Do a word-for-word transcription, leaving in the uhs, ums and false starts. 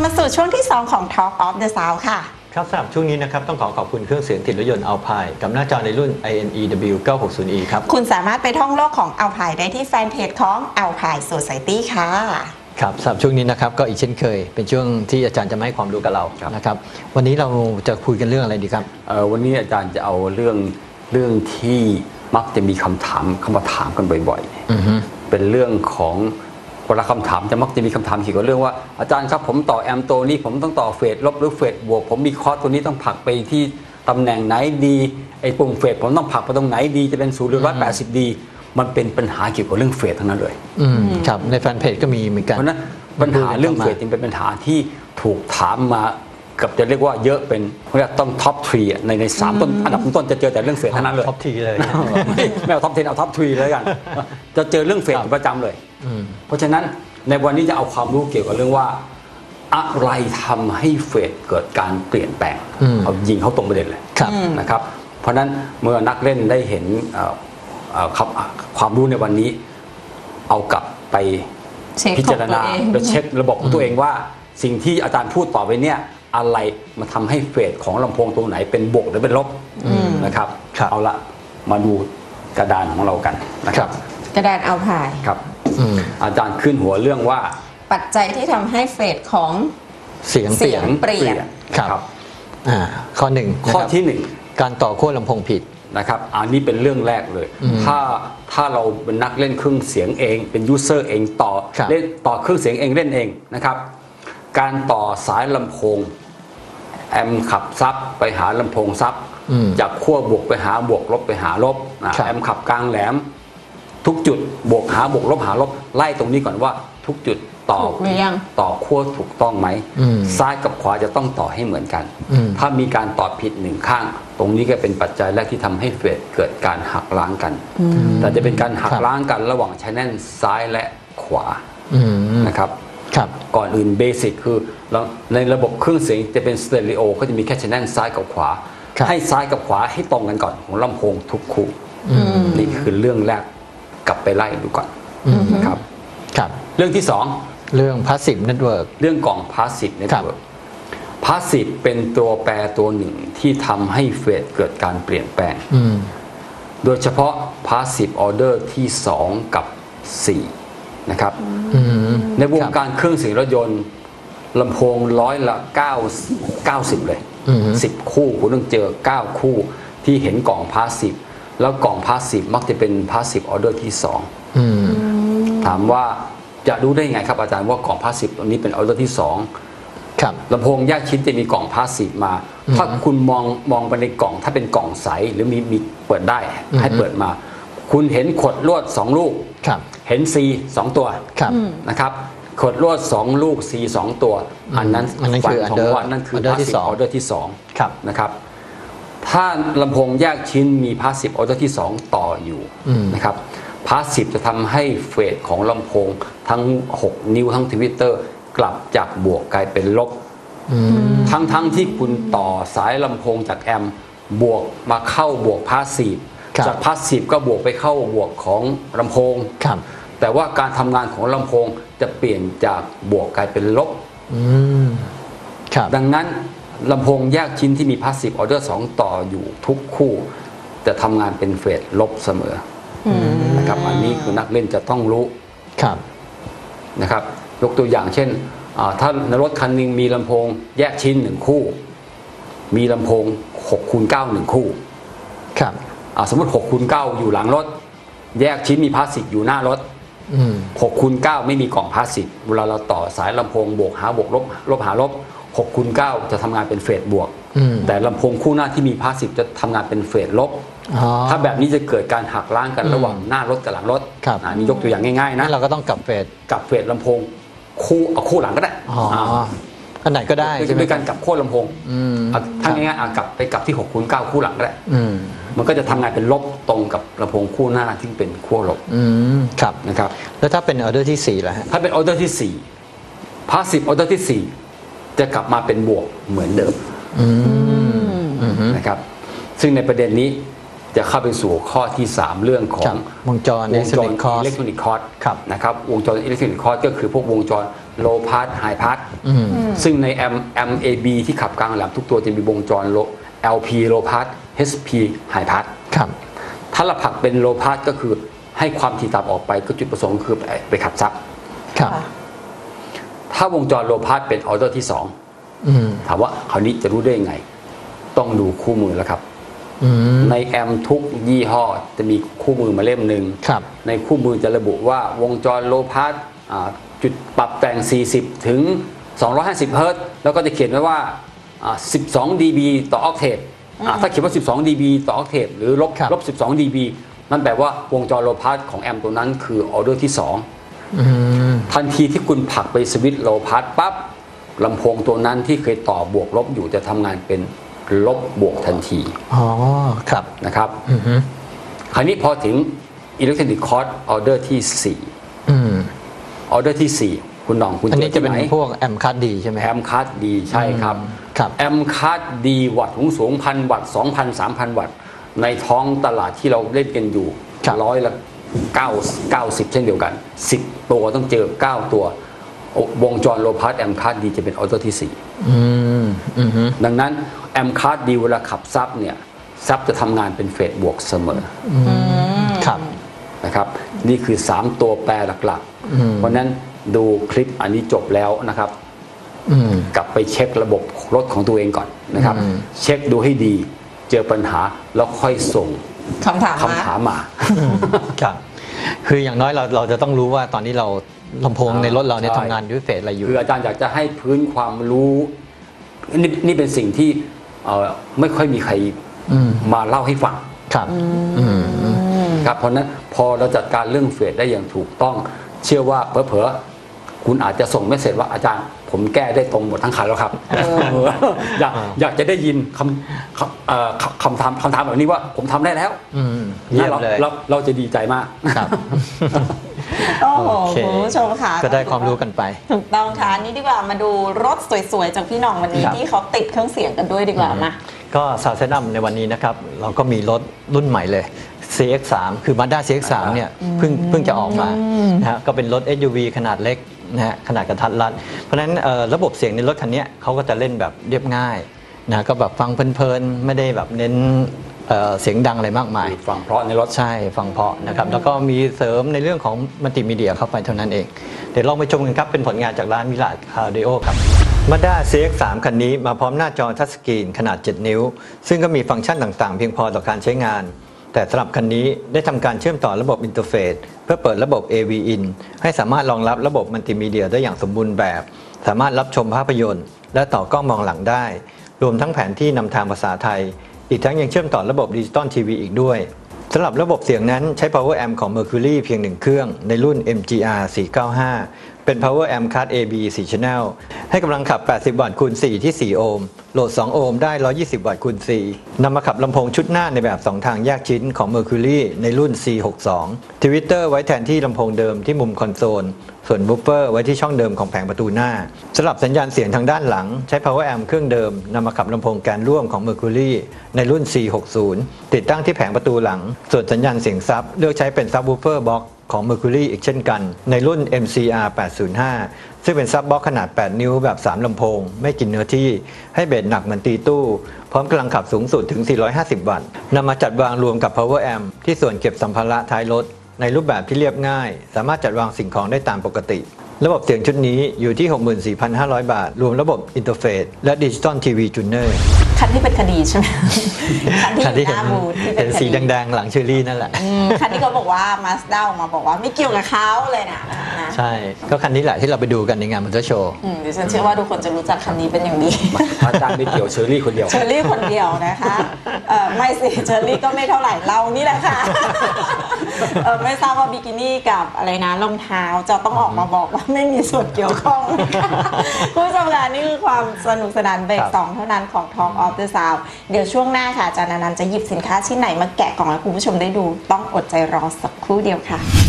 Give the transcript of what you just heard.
มาสู่ช่วงที่สองของ Talk of the South ค่ะครับสำหรับช่วงนี้นะครับต้องขอขอบคุณเครื่องเสียงติดรถยนต์ Alpine กับหน้าจอในรุ่น ไอ เอ็น อี ดับเบิลยู เก้าหกศูนย์ อี ครับคุณสามารถไปท่องโลกของ Alpine ได้ที่แฟนเพจของ Alpine Society ค่ะครับสำหรับช่วงนี้นะครับก็อีกเช่นเคยเป็นช่วงที่อาจารย์จะมาให้ความรู้กับเรานะครับวันนี้เราจะคุยกันเรื่องอะไรดีครับวันนี้อาจารย์จะเอาเรื่องเรื่องที่มักจะมีคำถามเข้ามาถามกันบ่อยๆเป็นเรื่องของเวลาคำถามจะมักจะมีคำถามเกี่ยวกับเรื่องว่าอาจารย์ครับผมต่อแอมตัวนี้ผมต้องต่อเฟสลบหรือเฟสบวกผมมีคอร์สตัวนี้ต้องผลักไปที่ตำแหน่งไหนดีไอ้ปุ่มเฟสผมต้องผลักไปตรงไหนดีจะเป็นศูนย์หรือร้อยแปดสิบดีมันเป็นปัญหาเกี่ยวกับเรื่องเฟสทั้งนั้นเลยครับในแฟนเพจก็มีเหมือนกันเพราะนั้นปัญหาเรื่องเฟสจึงเป็นปัญหาที่ถูกถามมากับจะเรียกว่าเยอะเป็นเรียกต้องท็อปทรีในในสามต้นอันดับต้นจะเจอแต่เรื่องเฟสทั้งนั้นเลยท็อปทรีเลยไม่เอาท็อปเทนเอาท็อปทรีเลยกันจะเจอเรื่องเฟสประจำเลยเพราะฉะนั้นในวันนี้จะเอาความรู้เกี่ยวกับเรื่องว่าอะไรทำให้เฟสเกิดการเปลี่ยนแปลงเอายิงเขาตรงประเด็นเลยนะครับเพราะฉะนั้นเมื่อนักเล่นได้เห็นความรู้ในวันนี้เอากลับไปพิจารณาไปเช็คระบบของตัวเองว่าสิ่งที่อาจารย์พูดต่อไปเนี่ยอะไรมาทำให้เฟสของลำโพงตรงไหนเป็นบวกหรือเป็นลบนะครับเอาละมาดูกระดานของเรากันนะครับกระดานเอาพายครับอาจารย์ขึ้นหัวเรื่องว่าปัจจัยที่ทำให้เฟสของเสียงเปลี่ยนเปลี่ยนครับข้อหนึ่งข้อที่หนึ่งการต่อขั้วลำโพงผิดนะครับอันนี้เป็นเรื่องแรกเลยถ้าถ้าเราเป็นนักเล่นเครื่องเสียงเองเป็นยูเซอร์เองต่อเล่นต่อเครื่องเสียงเองเล่นเองนะครับการต่อสายลำโพงแอมขับซับไปหาลำโพงซับจากขั้วบวกไปหาบวกลบไปหาลบแอมขับกลางแหลมทุกจุดบวกหาบวกลบหาลบไล่ตรงนี้ก่อนว่าทุกจุดต่อต่อขั้วถูกต้องไหมซ้ายกับขวาจะต้องต่อให้เหมือนกันถ้ามีการต่อผิดหนึ่งข้างตรงนี้ก็เป็นปัจจัยแรกที่ทำให้เฟสเกิดการหักล้างกันแต่จะเป็นการหักล้างกันระหว่างชแนลซ้ายและขวานะครับก่อนอื่นเบสิกคือในระบบเครื่องเสียงจะเป็นสเตอริโอก็จะมีแค่ชแนลซ้ายกับขวาให้ซ้ายกับขวาให้ตรงกันก่อนของลำโพงทุกคู่นี่คือเรื่องแรกกลับไปไล่ดูก่อนนะครับเรื่องที่สองเรื่อง Passive Network เรื่องกล่อง Passive Network Passive เป็นตัวแปรตัวหนึ่งที่ทำให้เฟสเกิดการเปลี่ยนแปลงโดยเฉพาะ Passive Order ที่สองกับสี่นะครับในวงการเครื่องเสียงรถยนต์ลำโพงร้อยละเก้า เก้าสิบเลยสิบคู่คุณต้องเจอเก้าคู่ที่เห็นกล่อง Passive แล้วกล่อง Passive มักจะเป็น Passive Order ที่สองถามว่าจะรู้ได้ไงครับอาจารย์ว่ากล่อง Passive ตัวนี้เป็น Order ที่สองลำโพงแยกชิ้นจะมีกล่อง Passive มาถ้าคุณมองมองไปในกล่องถ้าเป็นกล่องใสหรือมีมีเปิดได้ให้เปิดมาคุณเห็นขดลวดสองลูกเห็น C สองตัวนะครับขดลวดสองลูก C สองตัวอันนั้นฝันของว่านั่นคือ Passive Order ที่สองนะครับถ้าลำโพงแยกชิ้นมี Passive Order ที่สองต่ออยู่นะครับPassive จะทำให้เฟสของลำโพงทั้งหกนิ้วทั้งทวิตเตอร์กลับจากบวกกลายเป็นลบทั้งทั้งที่คุณต่อสายลำโพงจากแอมบวกมาเข้าบวก Passive จาก Passive ก็บวกไปเข้าบวกของลำโพงแต่ว่าการทำงานของลำโพงจะเปลี่ยนจากบวกกลายเป็นลบดังนั้นลำโพงแยกชิ้นที่มี Passive Order สองต่ออยู่ทุกคู่จะทำงานเป็นเฟสลบเสมอนะครับอันนี้คือนักเล่นจะต้องรู้นะครับยกตัวอย่างเช่นถ้าในรถคันนึงมีลำโพงแยกชิ้นหนึ่งคู่มีลำโพงหกคูณเก้าหนึ่งคู่สมมติหกคูณเก้าอยู่หลังรถแยกชิ้นมีพาสซีฟอยู่หน้ารถหกคูณเก้าไม่มีกล่องพาสซีฟเวลาเราต่อสายลำโพงบวกหาบวกลบลบหาลบหกคูณเก้าจะทำงานเป็นเฟสบวกแต่ลำโพงคู่หน้าที่มีพาสซีฟจะทำงานเป็นเฟสลบถ้าแบบนี้จะเกิดการหักล้างกันระหว่างหน้ารถกับหลังรถอันนี้ยกตัวอย่างง่ายๆนะเราก็ต้องกลับเฟสกลับเฟสลำโพงคู่เอาคู่หลังก็ได้อันไหนก็ได้จะเป็นการกลับขั้วลำโพงถ้าง่ายๆกลับไปกลับที่หกคูณเก้าคู่หลังก็ได้มันก็จะทำงานเป็นลบตรงกับลำโพงคู่หน้าที่เป็นขั้วลบนะครับแล้วถ้าเป็นออเดอร์ที่สี่ล่ะฮะถ้าเป็นออเดอร์ที่สี่ Passive Order ที่สี่จะกลับมาเป็นบวกเหมือนเดิมนะครับซึ่งในประเด็นนี้จะเข้าไปสู่ข้อที่สามเรื่องของวงจรวงจร Electronic Cause อิเล็กทรอนิกส์คอร์สครับนะครับวงจรอิเล็กทรอนิกส์คอร์สก็คือพวกวงจรโลพาสไฮพาสซึ่งใน M เอ็ม เอ บี ที่ขับกลางแหลมทุกตัวจะมีวงจร แอล พี โลพาส เอช พี ไฮพาสครับถ้าเราผลักเป็นโลพาสก็คือให้ความถี่ต่ำออกไปก็จุดประสงค์คือไปไปขับซับครับถ้าวงจรโลพาสเป็นออเดอร์ที่สองอืมถามว่าคราวนี้จะรู้ได้ยังไง ต้องดูคู่มือแล้วครับอืมในแอมทุกยี่ห้อจะมีคู่มือมาเล่มหนึ่งครับในคู่มือจะระบุว่าวงจรโลพาสอ่าจุดปรับแต่ง สี่สิบ ถึง สองร้อยห้าสิบ เฮิรตซ์แล้วก็จะเขียนไว้ว่าอ่าสิบสอง ดี บี ต่อออกเทปอ่าถ้าเขียนว่า สิบสอง ดี บี ต่อออกเทปหรือลบครับลบ สิบสอง ดี บี นั่นแปลว่าวงจรโลพาสของแอมตัวนั้นคือออเดอร์ที่สองอืมทันทีที่คุณผลักไปสวิตช์โลพาสปั๊บลำโพงตัวนั้นที่เคยต่อบวกลบอยู่จะทำงานเป็นลบบวกทันทีอ๋อ ครับนะครับอือฮึคราวนี้พอถึงอิเล็กทรอนิกส์คอร์สออเดอร์ที่สี่อืมออเดอร์ที่สี่คุณหน้องคุณอันนี้จจะอเป็นที่ไหพวกแอมคัสดีใช่ไหมแอมคัสดีใช่ครับครับแอมคัสดีวัตต์สูงสูงพันวัตต์สองพันสามพันวัตต์ในท้องตลาดที่เราเล่นกันอยู่ครับร้อยละเก้าเก้าสิบเช่นเดียวกันสิบตัวต้องเจอเก้าตัว วงจรโลพาสแอมคัสดีจะเป็นออเดอร์ที่สี่อืม อือฮึดังนั้นแอมคัสดีเวลาขับซับเนี่ยซับจะทำงานเป็นเฟสบวกเสมอครับนะครับนี่คือสามตัวแปรหลักอืมๆ เพราะฉะนั้นดูคลิปอันนี้จบแล้วนะครับอืมกลับไปเช็คระบบรถของตัวเองก่อนนะครับอืมเช็คดูให้ดีเจอปัญหาแล้วค่อยส่งคำถามคำถามมาครับ คืออย่างน้อยเราเราจะต้องรู้ว่าตอนนี้เราลำโพงในรถเราเนี่ยใช่ทำงานด้วยเฟสอะไรอยู่คืออาจารย์อยากจะให้พื้นความรู้นี่นี่เป็นสิ่งที่เอ่อไม่ค่อยมีใครอืมมาเล่าให้ฟังครับ อืมครับเพราะฉะนั้นพอเราจัดการเรื่องเฟสได้อย่างถูกต้อง เชื่อว่าเผลอๆคุณอาจจะส่งเมสเสจว่าอาจารย์ผมแก้ได้ตรงหมดทั้งคันแล้วครับอยากอยากจะได้ยินคำคำเอ่อคำถามคำถามแบบนี้ว่าผมทำได้แล้วอืมเยี่ยมเราเลยเราเราจะดีใจมากครับโอ้โหโอเคคุณผู้ชมค่ะก็ได้ความรู้กันไปถูกต้องค่ะนี่ดีกว่ามาดูรถสวยๆ จากพี่หน่องวันนี้ครับที่เขาติดเครื่องเสียงกันด้วยดีกว่ามาก็สาวเซนัมในวันนี้นะครับ เราก็มีรถรุ่นใหม่เลย ซี เอ็กซ์ สาม คือ Mazda ซี เอ็กซ์ สาม เนี่ยเพิ่งเพิ่งจะออกมานะฮะก็เป็นรถ เอส ยู วี ขนาดเล็กนะฮะขนาดกระทัดรัด เพราะฉะนั้นเอ่อระบบเสียงในรถคันนี้เขาก็จะเล่นแบบเรียบง่ายนะก็แบบฟังเพลินๆ ไม่ได้แบบเน้นเอ่อเสียงดังอะไรมากมายฟังเพราะในรถใช่ฟังเพราะนะครับแล้วก็มีเสริมในเรื่องของมัลติมีเดียเข้าไปเท่านั้นเอง เดี๋ยวลองไปชมกันครับ เป็นผลงานจากร้านวิลาศคาร์ดิโอครับ Mazda ซี เอ็กซ์ สาม คันนี้มาพร้อมหน้าจอทัชสกรีนขนาด เจ็ด นิ้ว ซึ่งก็มีฟังก์ชันต่างๆ เพียงพอต่อการใช้งาน แต่สำหรับคันนี้ได้ทำการเชื่อมต่อระบบอินเทอร์เฟซเพื่อเปิดระบบ เอ วี In ให้สามารถรองรับระบบมัลติมีเดียได้อย่างสมบูรณ์แบบ สามารถรับชมภาพยนตร์ และต่อกล้องมองหลังได้ รวมทั้งแผนที่นำทางภาษาไทย อีกทั้งยังเชื่อมต่อระบบดิจิตอลทีวีอีกด้วยสำหรับระบบเสียงนั้นใช้ Power Amp ของ Mercury เพียงหนึ่งเครื่องในรุ่น เอ็ม จี อาร์ สี่เก้าห้า เป็น Power Amp Class เอ บี สี่ Channel ให้กำลังขับ แปดสิบ วัตต์คูณ สี่ ที่ สี่ โอห์ม โหลด สอง โอห์มได้ หนึ่งร้อยยี่สิบ วัตต์คูณ สี่ นำมาขับลำโพงชุดหน้าในแบบ สอง ทางแยกชิ้นของ Mercury ในรุ่น ซี หกสิบสอง ทวิตเตอร์ ไว้แทนที่ลำโพงเดิมที่มุมคอนโซล ส่วนบูฟเฟอร์ไว้ที่ช่องเดิมของแผงประตูหน้าสำหรับสัญญาณเสียงทางด้านหลังใช้ Power Amp เครื่องเดิมนำมาขับลำโพงแกนร่วมของ Mercury ในรุ่น ซี หกสิบ ติดตั้งที่แผงประตูหลังส่วนสัญญาณเสียงซับเลือกใช้เป็นซับวูฟเฟอร์บ็อกของ Mercury อีกเช่นกันในรุ่น เอ็ม ซี อาร์ แปดศูนย์ห้า ซึ่งเป็นซับบ็อกขนาด แปด นิ้วแบบ สาม ลำโพงไม่กินเนื้อที่ให้เบสหนักเหมือนตีตู้พร้อมกำลังขับสูงสุดถึง สี่ร้อยห้าสิบ วัตต์นำมาจัดวางรวมกับ Power Amp ที่ส่วนเก็บสัมภาระท้ายรถในรูปแบบที่เรียบง่ายสามารถจัดวางสิ่งของได้ตามปกติระบบเสียงชุดนี้อยู่ที่ หกหมื่นสี่พันห้าร้อย บาทรวมระบบอินเทอร์เฟซและดิจิตอลทีวีจูเนอร์คันที่เป็นคดีใช่ไหม คันที่คันอยู่ที่หเห็นน้าบูธที่เป็นเห็นคสีดีแดงๆหลังเชอรี่นั่นแหละอืมคันที่เขาบอกว่ามาสด้าออกมาบอกว่าไม่เกี่ยวกับเขาเลยนะนะใช่ก็คันนี้แหละที่เราไปดูกันในงานมอเตอร์โชว์อืมดิฉันเชื่อว่าทุกคนจะรู้จักคันนี้เป็นอย่างดีอาจารย์ไม่เกี่ยวเชอรี่คนเดียวเชอรี่คนเดียวนะคะเออไม่สิเชอรี่ก็ไม่เท่าไหร่เรานี่แหละค่ะ เออไม่ทราบว่าบิกินี่กับอะไรนะรองเท้าจะต้องออกมาบอกว่าไม่มีส่วนเกี่ยวข้อง คุณผู้ชมค่ะนี่คือความสนุกสนานเบรกสองเท่านั้นของ Talk of the Sound เดี๋ยวช่วงหน้าค่ะอาจารย์อนันต์จะหยิบสินค้าชิ้นไหนมาแกะกล่องให้คุณผู้ชมได้ดูต้องอดใจรอสักครู่เดียวค่ะ